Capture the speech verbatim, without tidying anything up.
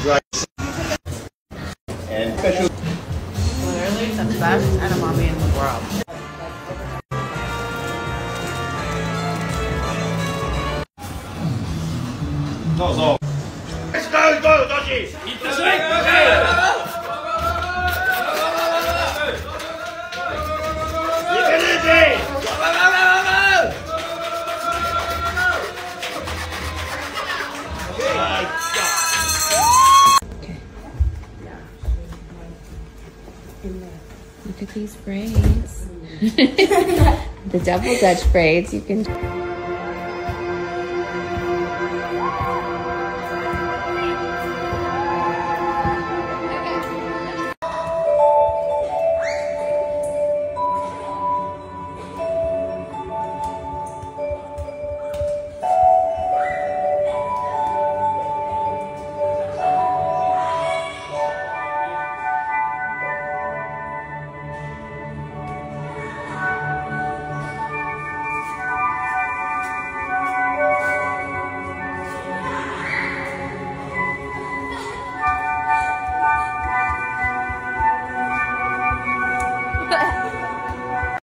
And special. Literally the best edamame in the world. Go, go. Let's go, go, Dodgy! Eat the snake, Look at these braids. The double Dutch braids. You can.